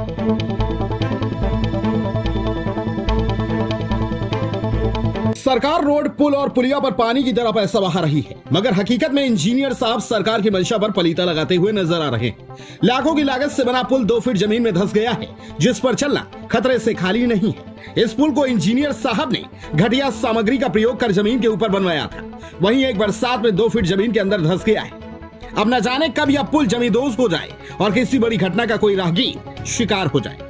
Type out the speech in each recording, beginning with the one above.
सरकार रोड, पुल और पुलिया पर पानी की तरह पैसा बहा रही है, मगर हकीकत में इंजीनियर साहब सरकार की मंशा पर पलीता लगाते हुए नजर आ रहे हैं। लाखों की लागत से बना पुल 2 फीट जमीन में धंस गया है, जिस पर चलना खतरे से खाली नहीं है। इस पुल को इंजीनियर साहब ने घटिया सामग्री का प्रयोग कर जमीन के ऊपर बनवाया था, वहीं एक बरसात में 2 फीट जमीन के अंदर धंस गया है। अब न जाने कब यह पुल जमींदोज हो जाए और किसी बड़ी घटना का कोई राहगीर शिकार हो जाए।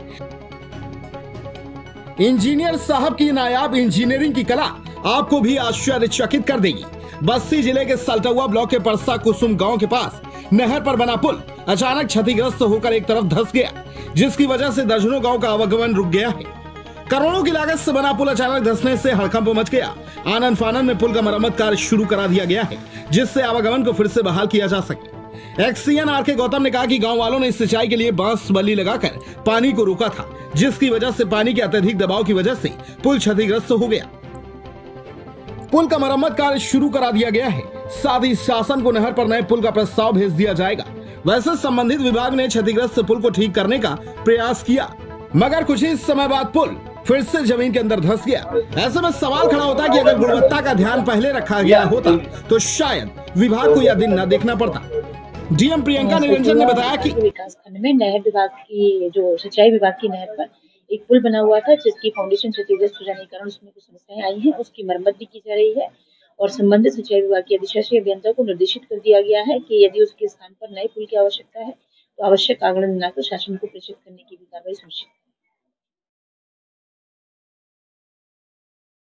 इंजीनियर साहब की नायाब इंजीनियरिंग की कला आपको भी आश्चर्यचकित कर देगी। बस्ती जिले के सल्टुआ ब्लॉक के परसा कुसुम गांव के पास नहर पर बना पुल अचानक क्षतिग्रस्त होकर एक तरफ धंस गया, जिसकी वजह से दर्जनों गांव का आवागमन रुक गया है। करोड़ों की लागत से बना पुल अचानक धंसने से हड़कंप मच गया। आनन फानन में पुल का मरम्मत कार्य शुरू करा दिया गया है, जिससे आवागमन को फिर से बहाल किया जा सके। XEN R K. गौतम ने कहा कि गांव वालों ने सिंचाई के लिए बांस बल्ली लगाकर पानी को रोका था, जिसकी वजह से पानी के अत्यधिक दबाव की वजह से पुल क्षतिग्रस्त हो गया। पुल का मरम्मत कार्य शुरू करा दिया गया है, साथ ही शासन को नहर पर नए पुल का प्रस्ताव भेज दिया जाएगा। वैसे संबंधित विभाग ने क्षतिग्रस्त पुल को ठीक करने का प्रयास किया, मगर कुछ ही समय बाद पुल फिर से जमीन के अंदर धंस गया। ऐसे में सवाल खड़ा होता है कि अगर गुणवत्ता का ध्यान पहले रखा गया होता तो शायद विभाग को यह दिन न देखना पड़ता। डीएम प्रियंका निरंजन ने बताया कि विकास खंड में नहर विभाग की जो सिंचाई विभाग की नहर पर एक पुल बना हुआ था, जिसकी फाउंडेशन क्षतिग्रस्त हो जाने के कारण उसमें कुछ समस्याएं आई हैं। उसकी मरम्मत भी की जा रही है और संबंधित सिंचाई विभाग के अधिशासी अभियंता को निर्देशित कर दिया गया है कि यदि उसके स्थान पर नए पुल की आवश्यकता है तो आवश्यक आगमन बनाकर शासन को प्रेषित करने की भी कार्रवाई सुनिश्चित